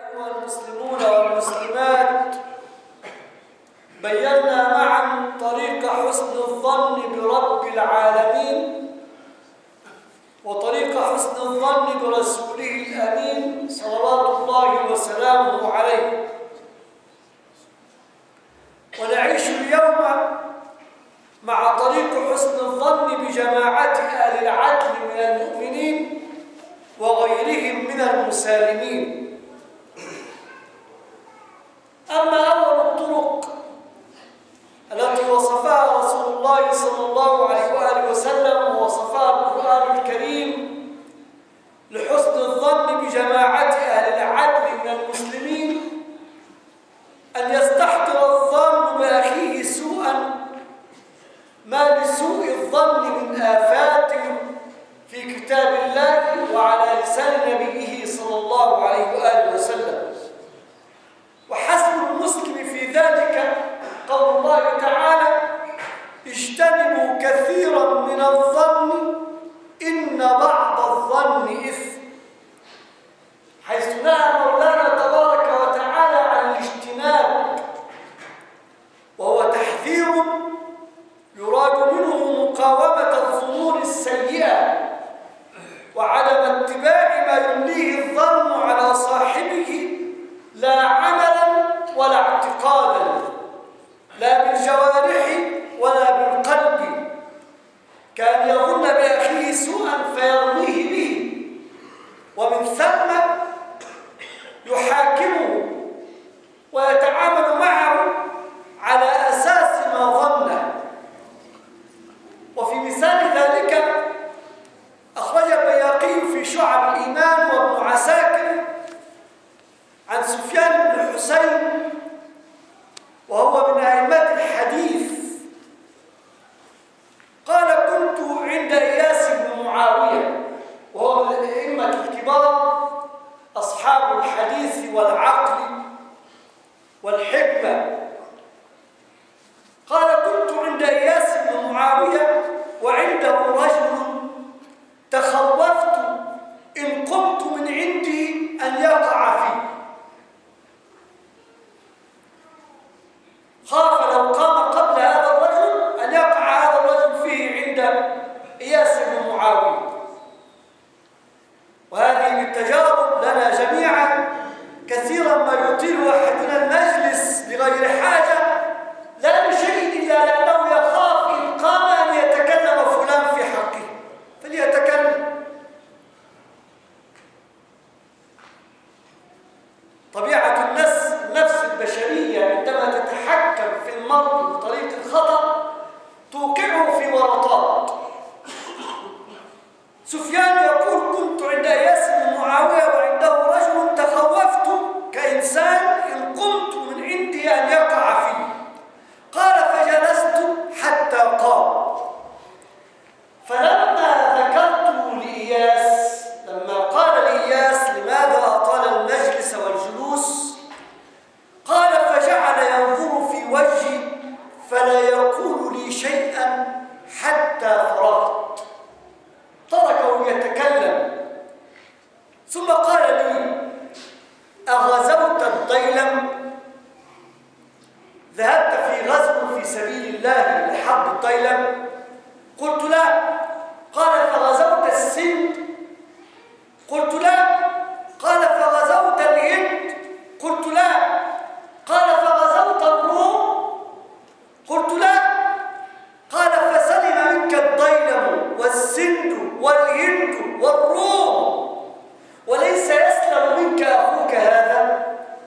أيها المسلمون والمسلمات، بينا معا طريق حسن الظن برب العالمين وطريق حسن الظن برسوله الأمين صلوات الله وسلامه عليه. ونعيش اليوم مع طريق حسن الظن بجماعة أهل العدل من المؤمنين وغيرهم من المسالمين. أما أول الطرق التي وصفها رسول الله صلى الله عليه وآله وسلم ووصفها القرآن الكريم لحسن الظن بجماعة أهل العدل من المسلمين أن يستحضر الظن بأخيه سوءا ما لسوء الظن من آفات في كتاب الله وعلى لسان نبيه صلى الله عليه وآله وسلم. وحسب المسلم في ذلك قول الله تعالى: اجتنبوا كثيرا من الظن إن بعض الظن إثم، حيث نهى مولانا تبارك وتعالى عن الاجتناب، وهو تحذير يراد منه مقاومة الظنون السيئة وعدم اتباع ما يمليه الظن على صاحبه، لا عملا ولا اعتقادا، لا بالجوارح ولا بالقلب، كان يظن بأخيه سوءا فيرميه به، ومن ثم يحاكمه ويتعامل معه على أساس ما ظنه. وفي مثال ذلك أخرج البيهقي في شعب الإيمان وابن عساكر عن سفيان بن الحسين وهو من أئمة الحديث قال: كنت عند إياس بن معاوية وهو من الأئمة الكبار أصحاب الحديث والعقل والحكمة. قال: كنت عند إياس بن معاوية وعنده رجل تخوفت إن قمت من عندي أن يقع فيه، خاف لو قام قبل هذا الرجل أن يقع هذا الرجل فيه عند إياس بن معاوية. وهذه بالتجارب لنا جميعا كثيرا ما يطيل أحدنا المجلس بغير حاجة، لا لشيء إلا لأنه يخاف إن قام أن يتكلم فلان في حقه فليتكلم. طبيعة النفس البشرية عندما تتحكم في المرء بطريق الخطأ توقعه في ورطات. سفيان يقول: كنت عند إياس بن معاوية وعنده رجل تخوفت كإنسان إن قمت من عندي أن يقع فيه. قال: فجلست حتى قام، فلما ذكرت لإياس، لما قال لإياس لماذا أطال المجلس والجلوس، قال: فجعل ينظر في وجهي فلا يقول لي شيئا حتى فرغت، تركه يتكلم، ثم قال لي: أغزوت الضيلم؟ ذهبت في غزو في سبيل الله لحرب الضيلم؟ قلت: لا. قال: فغزوت السند؟ قلت: لا. قال: فغزوت الهند؟ قلت: لا. قال: فغزوت الروم؟ قلت: لا. قال: فسلم منك الضيلم والسند والهند والروم وليس يسلم منك أخوك هذا؟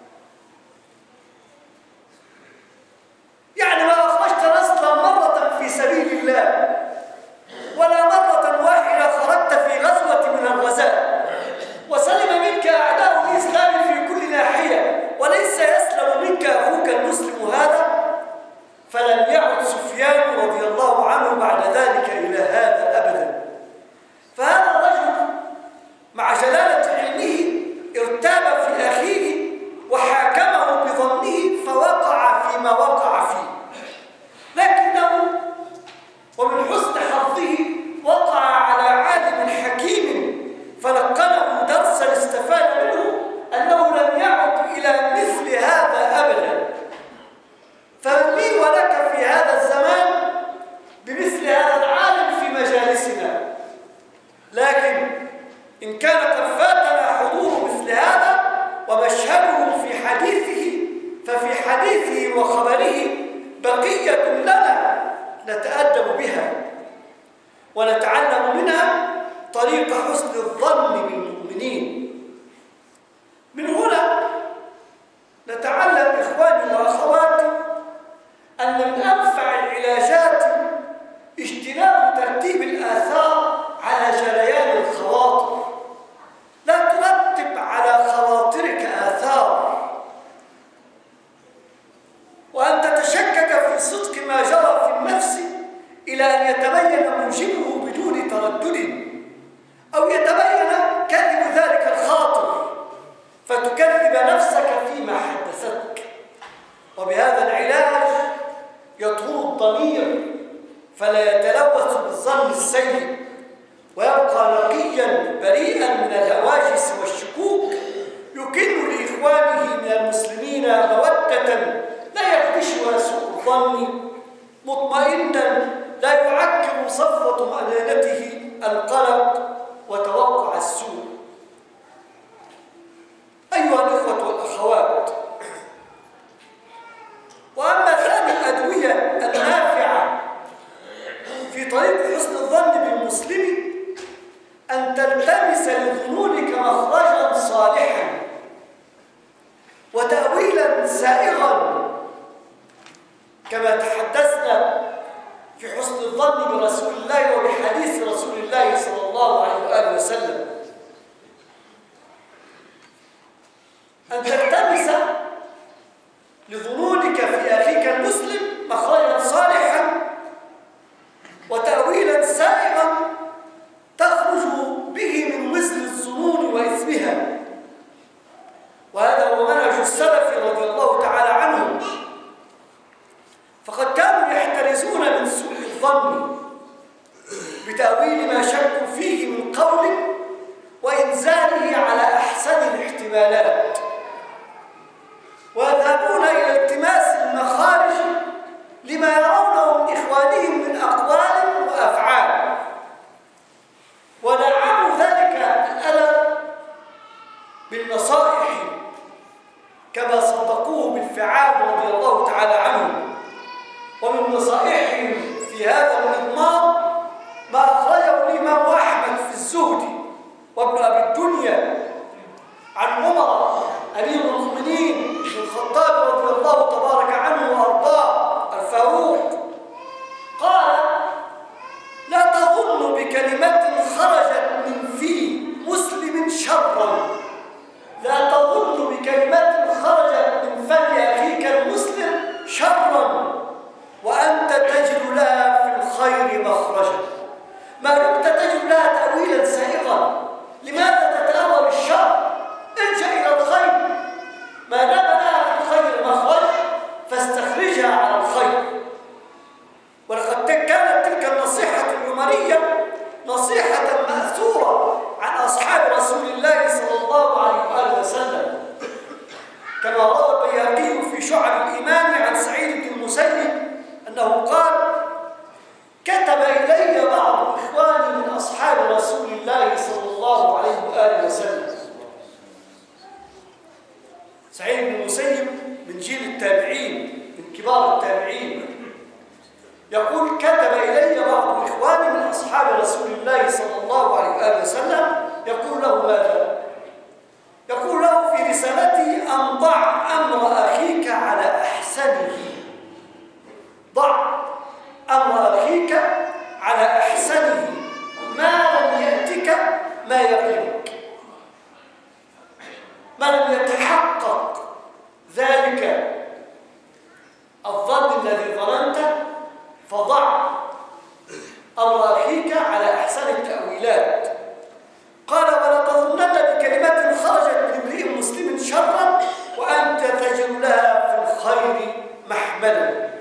يعني ما أخرجت أصلا مرة في سبيل الله، ولا مرة واحدة خرجت في غزوة من الغزاة، إن كان قد فاتنا حضور مثل هذا ومشهده في حديثه، ففي حديثه وخبره بقية لنا نتأدب بها ونتعلم منها طريق حسن الظن بالمؤمنين. من هنا نتعلم إخواني وأخواتي أن من أنفع العلاجات اجتناب ترتيب الآثار على جريان الخواطر. لا ترتب على خواطرك آثار وأن تتشكك في صدق ما جرى في النفس إلى أن يتبين موجبه بدون تردد، أو يتبين كذب ذلك الخاطر فتكذب نفسك فيما حدثتك. وبهذا العلاج يطهر الضمير فلا يتلوث بالظن السيء ويبقى نقيا بريئا من الهواجس والشكوك، يكن لإخوانه من المسلمين مودة لا يخدشها سوء الظن، مطمئنا لا يعكر صفوة طمأنينته القلق وتوقع السوء. أيها الإخوة والأخوات، وأما ثاني الأدوية النافعة في طريق حسن الظن بالمسلم أن تلتمس لظنونك مخرجا صالحا وتأويلا سائغا، كما تحدثنا في حسن الظن برسول الله وبحديث رسول الله صلى الله عليه وآله وسلم. أن تلتمس لظنونك في أخيك المسلم مخرجا صالحا وتأويلا سائغا تخرج به من وزن الظنون وإثمها. وهذا هو منهج السلف رضي الله تعالى عنهم، فقد كانوا يحترزون من سوء الظن بتأويل ما شكوا فيه من قول وإنزاله على أحسن الاحتمالات، ويذهبون إلى التماس المخارج لما يرونه من إخوانهم من أقوال وأفعال، ودعموا ذلك الألم بالنصائح كما صدقوه بالفعال رضي الله تعالى عنهم. ومن نصائحهم في هذا المضمار ما أخرجه الإمام أحمد في الزهد وابن أبي الدنيا عن عمر أمير المؤمنين بن الخطاب رضي الله تبارك عنه وأرضاه الفاروق قال: لا تظن بكلمة خرجت من في مسلم شرا، لا تظن بكلمة خرجت من فم أخيك المسلم شرا وأنت تجد لها في الخير مخرجا. ما دمت تجد لها تأويلا سائغا، لماذا تتأول الشر؟ ارجع إلى الخير. ما دام لها في الخير مخرج فاستخرجها على الخير. ولقد كانت تلك النصيحة العمرية نصيحة مأثورة عن أصحاب رسول الله صلى الله عليه وآله وسلم، كما روى البيهقي في شعب الإيمان عن سعيد بن المسيب أنه قال: كتب إلي بعض إخواني من أصحاب رسول الله صلى الله عليه وآله وسلم. سعيد بن المسيب من جيل التابعين، من كبار التابعين، يقول: كتب إلي بعض إخواني من أصحاب رسول الله صلى الله عليه وآله وسلم يقول له ماذا؟ يقول له في رسالته: أن ضع أمر أخيك على أحسنه. ضع أمر أخيك على أحسنه ما لم يأتك ما يغلبك، ما لم يتحقق ذلك الظن الذي ظننته، فضع أمر أخيك على أحسن التأويلات. قال: ولا تظنن بكلمة خرجت من امرئ مسلم شرا وأنت تجد لها في الخير محملا.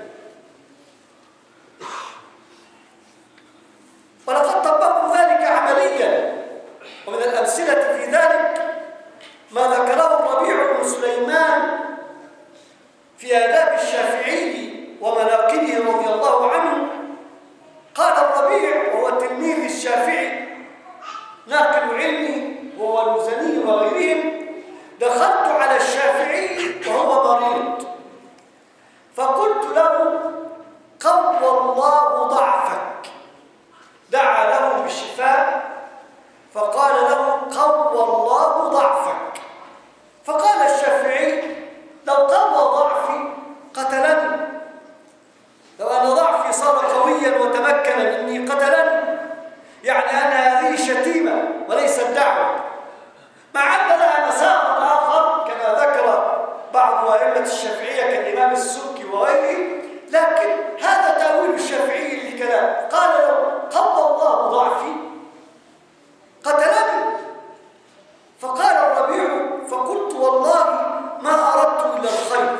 ولقد طبقوا ذلك عمليا، ومن الأمثلة في ذلك ما ذكره الربيع بن سليمان في آداب الشافعي ومناقبه رضي الله عنه. قال الربيع وهو تلميذ الشافعي: ناقل علمي وهو المزني وغيرهم، دخلت على الشافعي وهو مريض فقلت له: قوى الله ضعفك. دعا له بالشفاء فقال له: قوى الله ضعفك. فقال الشافعي: لو قوى ضعفي قتلني، لو أن ضعفي صار قويا وتمكن مني قتلني، يعني أن هذه شتيمة وليست دعوة، مع أن لها مسار آخر كما ذكر بعض أئمة الشافعية كالإمام السبكي وغيره، لكن هذا تأويل الشافعي للكلام. قال: لو قوى الله ضعفي قتلني. فقال الربيع: فقلت: والله ما أردت إلا الخير،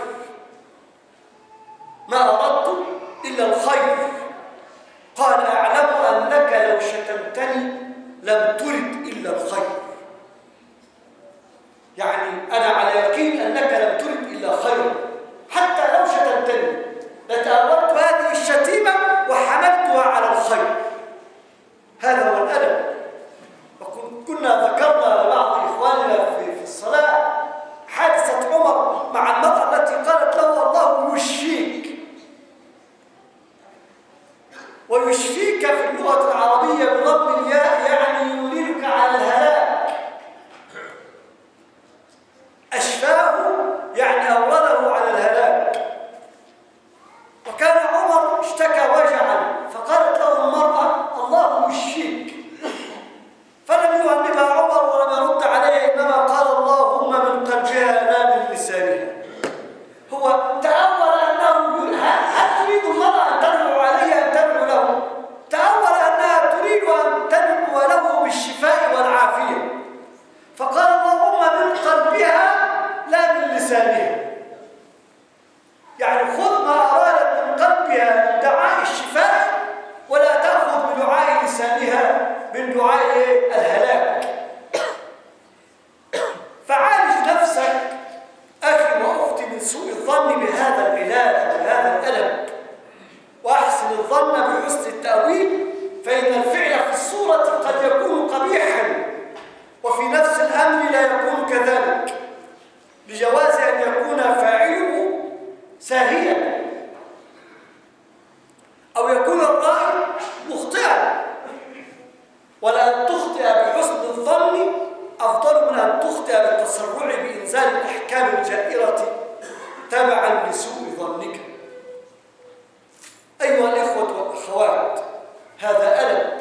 ما أردت إلا الخير. قال: أعلم أنك لو شتمتني لم ترد إلا الخير، يعني أنا على يقين أنك لم ترد إلا خير، حتى لو شتمتني لتأولت هذه الشتيمة وحملتها على الخير. هذا هو الأدب. وكنا ذكرنا لبعض إخواننا في الصلاة حادثة عمر مع المرأة التي قالت له: الله يشفيك. ويشفيك في اللغة العربية بضم الياء يعني يوليك على الهلاك. أشفاه يعني أورده على الهلاك. وكان عمر اشتكى وجعا فقالت له المرأة: الله يشفيك. فلم يهنبها عمر ولم يرد عليه، إنما قال: اللهم من قلبها لا من لسانها. هو تأول أنه هل تريد المرأة أن تدعو عليه أن تدعو له؟ تأول أنها تريد أن تدعو له بالشفاء والعافية، فقال: اللهم من قلبها لا من لسانها. يعني خذ ما أرادت من قلبها من دعاء الشفاء، ولا تأخذ بدعاء لسانها من دعاء الهلاك. فعالج نفسك أخي وأختي من سوء الظن بهذا العلاج وبهذا الألم، وأحسن الظن بحسن التأويل، فإن الفعل في الصورة قد يكون قبيحا وفي نفس الأمر لا يكون كذلك، بجواز أن يكون فاعله ساهيا أو يكون الرأي مخطئا. ولأن تخطئ بحسن الظن أفضل من أن تخطئ بالتسرع بإنزال الأحكام الجائرة تبعا لسوء ظنك. أيها الإخوة والأخوات، هذا أدب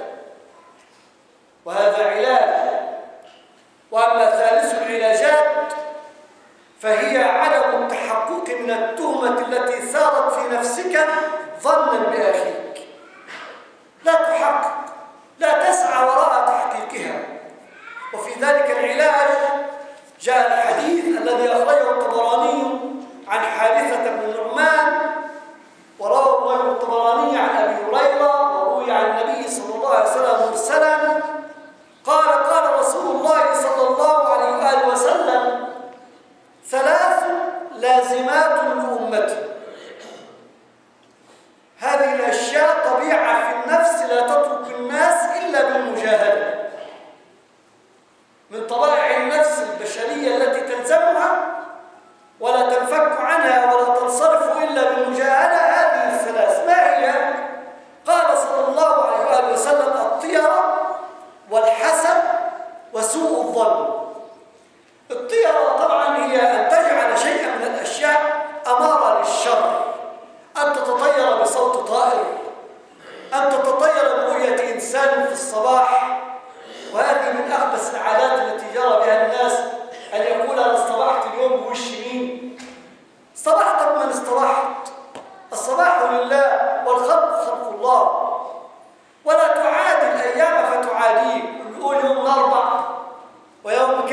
وهذا علاج. وأما ثالث العلاجات فهي عدم التحقق من التهمة التي ثارت في نفسك ظنا بأخيك. لا تحقق، لا تسعى وراء تحقيقها. وفي ذلك العلاج جاء الحديث الذي أخرجه الطبراني عن حارثة بن النعمان، وروى الطبراني عن أبي هريرة، وروي عن النبي صلى الله عليه وسلم مرسلا قال: قال رسول الله صلى الله عليه وآله وسلم: ثلاث لازمات لأمتي. هذه الأشياء طبيعة في النفس لا تترك الناس إلا بالمجاهدة، من طبائع النفس البشرية التي تلزمها ولا تنفك عنها ولا تنصرف إلا بالمجاهدة. هذه الثلاث ما هي؟ قال صلى الله عليه وآله وسلم: الطيرة والحسد وسوء الظن. الطيرة طبعا هي أن تجعل شيئا من الأشياء أمارة للشر، أن تتطير بصوت طائر، أن تتطير برؤية إنسان في الصباح، وهذه من أخبث العادات التي جرى بها الناس، أن يقول: أنا اصطبحت اليوم بوش مين؟ اصطبحت من اصطبحت، الصباح لله والخلق خلق الله. ولا تعادي الأيام فتعاديه، يقول يوم الأربع ويوم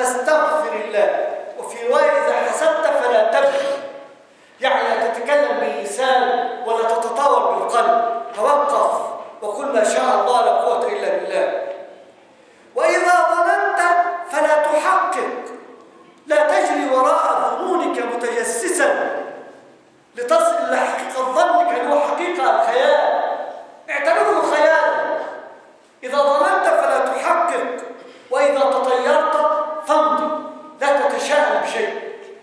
فاستغفر الله. وفي رواية إذا حسدت فلا تبكي، يعني لا تتكلم باللسان ولا تتطاول بالقلب، توقف وقل ما شاء الله لا قوة إلا بالله. وإذا ظننت فلا تحقق، لا تجري وراء ظنونك متجسسا لتصل إلى حقيقة ظنك اللي هو حقيقة الخيال، اعتبره خيال. إذا ظننت فلا تحقق، وإذا تطيرت فامضي، لا تتشاءم بشيء.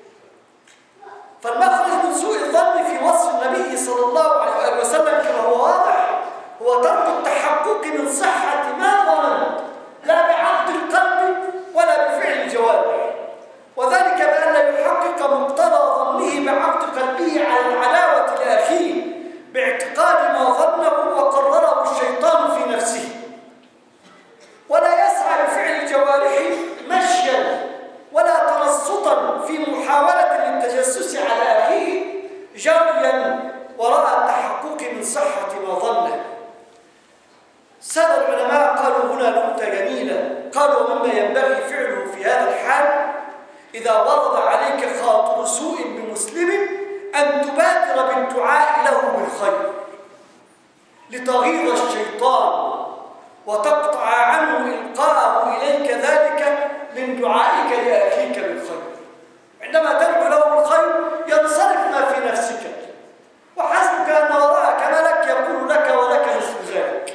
فالمخرج من سوء الظن في وصف النبي صلى الله عليه وسلم كما هو واضح هو ترك التحقق من صحة ما ظننت، لا بعقد القلب ولا بفعل الجوارح، وذلك بأن لا يحقق مقتضى ظنه بعقد قلبه على العلاوة لأخيه باعتقاد ما ظنه وقرره الشيطان في نفسه، ولا يسعى بفعل الجوارح مشيا ولا تنصتا في محاولة للتجسس على أخيه جريا وراء التحقق من صحة ما ظنه. سأل العلماء قالوا هنا نقطة جميلة، قالوا مما ينبغي فعله في هذا الحال إذا ورد عليك خاطر سوء بمسلم أن تبادر بالدعاء له بالخير لتغيظ الشيطان وتقطع عنه إلقاءه إليك ذلك من دعائك لأخيك بالخير. عندما تدعو له بالخير ينصرف ما في نفسك، وحسبك أن وراءك ملك يقول لك ولك مثل ذلك.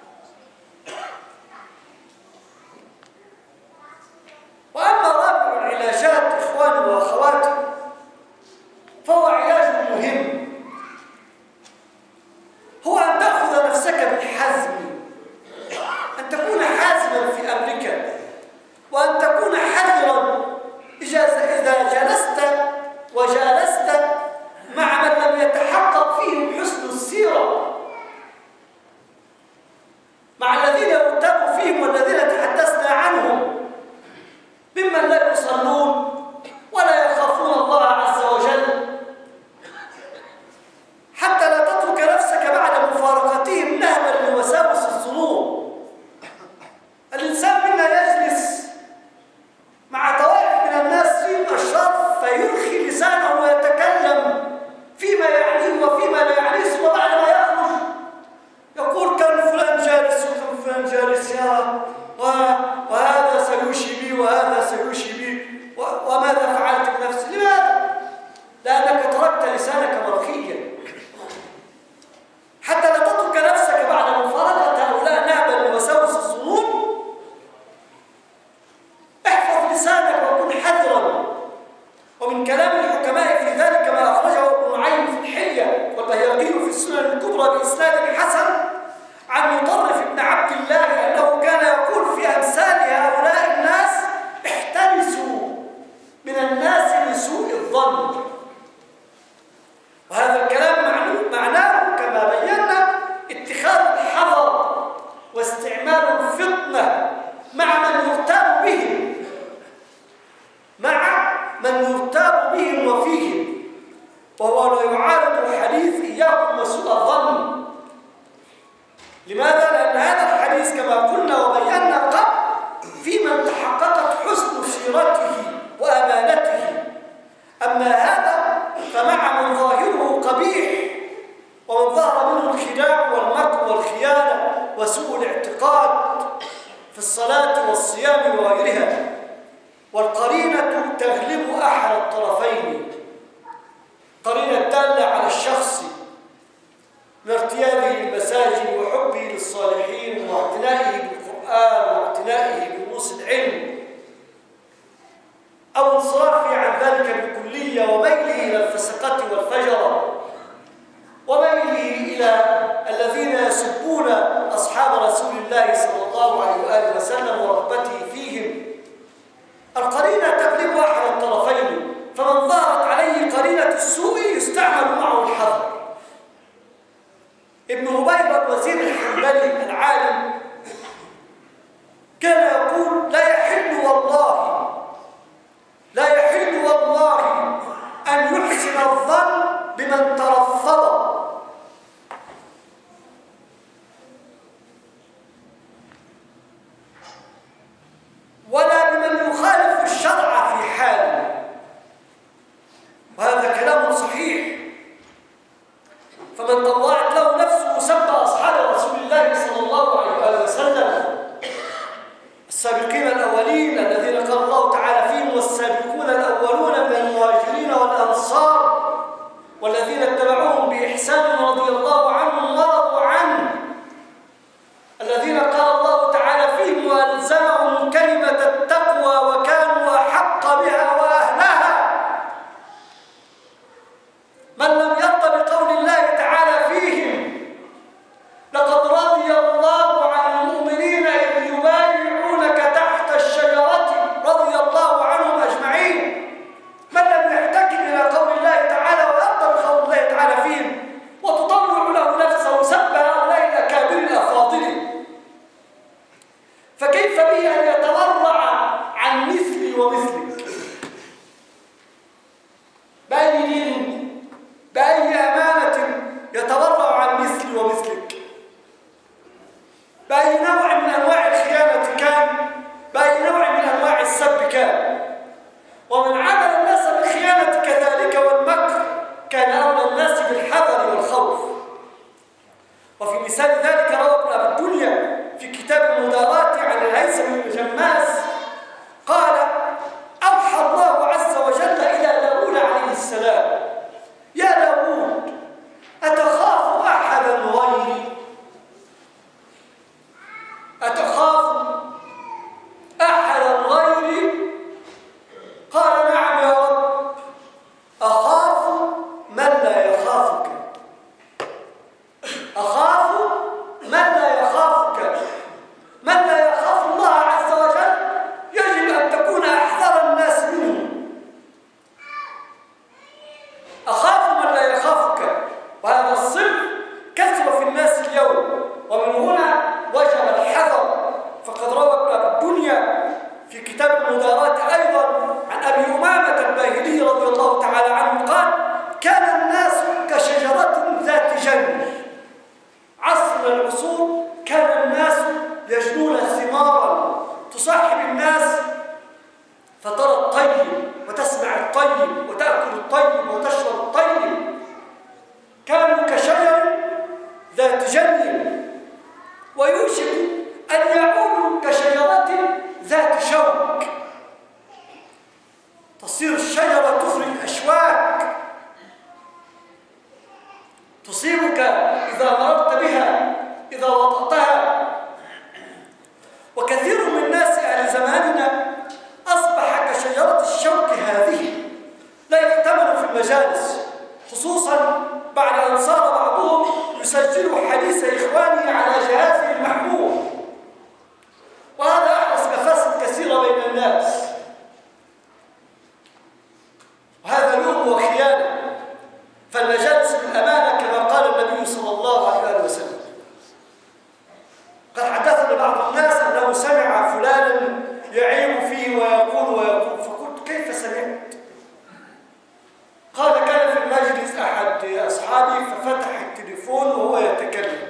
وأما رابع العلاجات إخواني وأخواتي فهو علاج مهم، هو أن تأخذ نفسك بالحزم، أن تكون حازما في أمرك، وأن تكون حذرا إذا جلست وجالست مع من لم يتحقق فيهم حسن السيرة، مع الذين يرتب فيهم والذين تحدثنا عنهم ممن لا يصلون ولا يخافون الله عز وجل، حتى لا تترك نفسك بعد مفارقتهم نهبا لوساوس الظنون. الإنسان منا يجلس مع طوائف من الناس فيهم الشر فيرخي لسانه ويتكلم فيما يعنيه وفيما لا يعنيه، ثم بعد ما يخرج يقول كان فلان جالس وكان فلان جالس وهذا سيوشي بي وهذا سيوشي بي وماذا فعلت بنفسي؟ لماذا؟ لأنك تركت لسانك مرخيا. حتى لا تترك نفسك بعد مفارقة هؤلاء نهبا لوساوس الظنون، احفظ لسانك وكن حذرا. ومن كلام الحكماء في ذلك ما أخرجه ابن نعيم في الحلية والبيهقي في السنن الكبرى بإسناد حسن عن مطرف بن عبد الله أنه كان يقول في أمثال هؤلاء الناس احترسوا من الناس لسوء الظن. وهذا الكلام معناه كما بينا اتخاذ الحذر واستعمال الفطنة مع من يرتاب بهم، وفيهم، وهو لا يعارض الحديث إياكم وسوء الظن. لماذا؟ لأن هذا الحديث كما قلنا وبينا قبل في من تحققت حسن سيرته وأمانته، أما هذا فمع من ظاهره قبيح ومن ظهر منه الخداع والمكر والخيانة وسوء الاعتقاد في الصلاة والصيام وغيرها. والقرينة تغلب أحد الطرفين، قرينة دالة على الشخص من ارتياده للمساجد وحبه للصالحين واعتنائه بالقرآن واعتنائه بدروس العلم، أو انصرافه عن ذلك بالكلية وميله إلى الفسقة والفجرة وميله إلى الذين يسبون أصحاب رسول الله صلى الله عليه وآله وسلم ورغبته فيهم. القرينة تغلب أحد الطرفين، فمن ظهرت عليه قرينة السوء يستعمل معه الحذر. ابن هبيرة الوزير الحنبلي العالم كان يقول لا يحل والله أن يحسن الظن بمن ترفض ولا بمن يخالف مثلي ومثلك. بأي دين، بأي أمانة يتورع عن مثلي ومثلك؟ بأي نوع من أنواع الخيانة كان؟ بأي نوع من أنواع السب كان؟ ومن عامل الناس بالخيانة كذلك والمكر كان أولى الناس بالحذر والخوف. وفي مثال ذلك روى ابن أبي الدنيا في كتاب المدارات عن الهيثم بن جماس قال: أوحى الله عز وجل إلى داود عليه السلام: يا داود، أتخاف أحدا غيري؟ أتخاف أحدا غيري؟ قال: نعم يا رب، أخاف من لا يخافك. أخاف من لا يخافك. من لا يخاف الله عز وجل يجب أن تكون أحذر الناس منه. أخاف من لا يخافك، وهذا الصنف كثر في الناس اليوم، ومن هنا وجب الحذر. فقد روى ابن أبي الدنيا في كتاب المدارات أيضا عن أبي أمامة الباهلي رضي الله تعالى عنه قال: كان الناس كشجرة ذات جنب. عصر من العصور كان الناس يجنون ثمارا تصاحب الناس، فترى الطيب وتسمع الطيب وتأكل الطيب وتشرب الطيب. كانوا كشجر ذات جنب، ويوشك أن يعودوا كشجرة ذات شوك. تصير الشجرة تخرج أشواك تصيبك إذا مررت بها، إذا وطأتها. وكثير من الناس أهل زماننا أصبح كشجرة الشوك هذه، لا يأتمن في المجالس، خصوصا بعد أن صار بعضهم يسجل حديث إخوانه على جهازه المحمول، وهذا أحدث مفاسد كثيرة بين الناس، وهذا لؤم وخيانة. فالمجالس بالأمانة كما قال النبي صلى الله عليه وسلم. قد حدثنا بعض الناس أنه سمع فلانا يعيب فيه ويقول، فقلت: كيف سمعت؟ قال: كان في المجلس أحد أصحابي ففتح التليفون وهو يتكلم،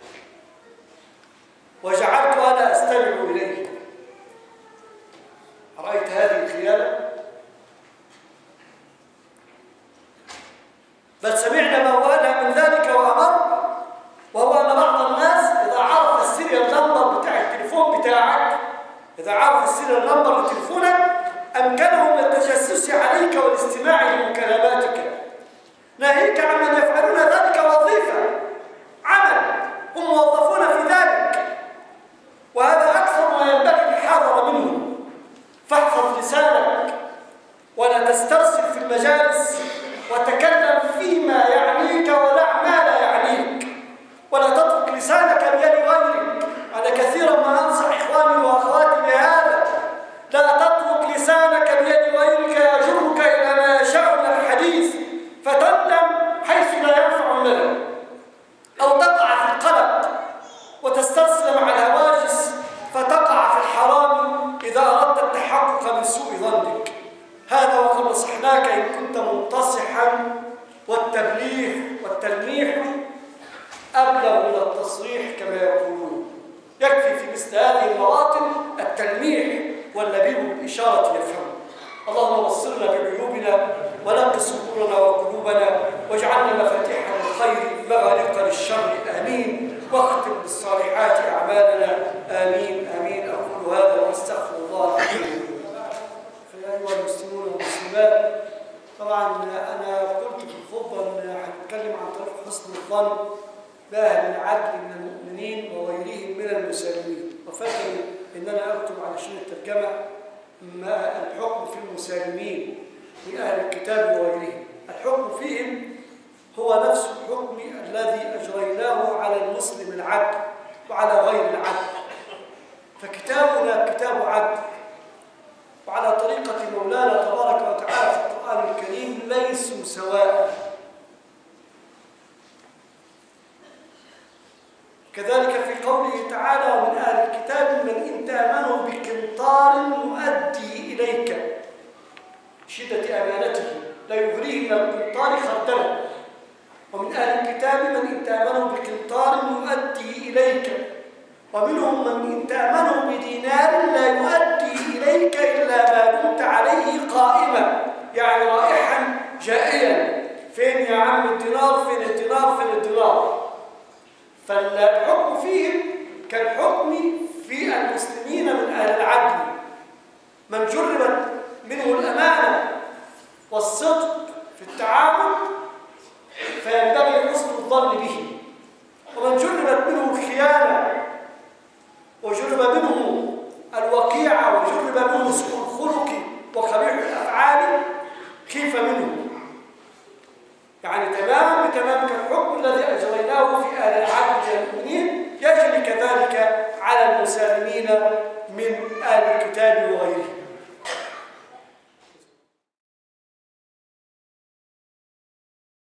وجعلت أنا أستمع إليه. رأيت هذه الخيانة؟ بل سمعنا ما وأنا من ذلك وأمر، وهو أن بعض الناس إذا عرف السيريال نمبر بتاع التليفون بتاعك، إذا عرف السيريال نمبر لتليفونك، أمكنهم التجسس عليك والاستماع لمكالماتك، ناهيك عمن يفعلون ذلك وظيفة، عمل، هم موظفون في ذلك، وهذا أكثر ما ينبغي الحذر منه. فاحفظ لسانك ولا تسترسل في المجالس، وتكلم فيما يعنيك ودع ما لا يعنيك، ولا تترك لسانك بيد غيرك. أنا كثيرا ما أنصح إخواني وأخواتي بهذا: لا تترك لسانك بيد غيرك يجرك إلى ما يشاء من الحديث، فتندم حيث لا ينفع الندم، أو تقع في القلق وتسترسل مع الهواجس فتقع في الحرام إذا أردت التحقق من سوء ظنك. هذا وقد نصحناك إن كنت منتصحا، والتلميح أبلغ من التصريح كما يقولون. يكفي في مثل هذه المواطن التلميح، واللبيب بالإشارة يفهم. اللهم بصرنا بعيوبنا ونقِ صدورنا وقلوبنا، واجعلنا مفاتيح للخير مغاليق للشر، آمين. واختم بالصالحات أعمالنا، آمين آمين. أقول هذا وأستغفر الله العظيم. أيها المسلمون والمسلمات، طبعا أنا قلت في الخطبة أن هنتكلم عن طريق حسن الظن بأهل العدل من المؤمنين وغيرهم من المسالمين، وفكر أن أنا أكتب على شيء الترجمة الحكم في المسالمين من أهل الكتاب وغيرهم. الحكم فيهم هو نفس الحكم الذي أجريناه على المسلم العدل وعلى غير العدل، فكتابنا كتاب عدل، وعلى طريقة مولانا تبارك وتعالى في القرآن الكريم ليسوا سواء. كذلك في قوله تعالى: ومن أهل الكتاب من إن تأمنه بقنطار يؤدي إليك شدة أمانته لا يغريه من القنطار خردلا. ومن أهل الكتاب من إن تأمنه بقنطار يؤدي إليك، ومنهم من إن تأمنه بدينار لا يؤدي إليك إلا ما دمت عليه قائما، يعني رائحا جائيا. فين يا عم الدينار؟ فين الدينار؟ فين الدينار؟ فالحكم فيهم كالحكم في المسلمين من أهل العدل، من جربت منه الأمانة والصدق في التعامل فينبغي حسن الظن به، ومن جربت منه الخيانة وجرب منه الوقيعة وجرب منه سوء الخلق وقبيح الأفعال خيف منه. يعني تمام بتمام كالحكم الذي أجريناه في أهل العدل المؤمنين يجري كذلك على المسالمين من أهل الكتاب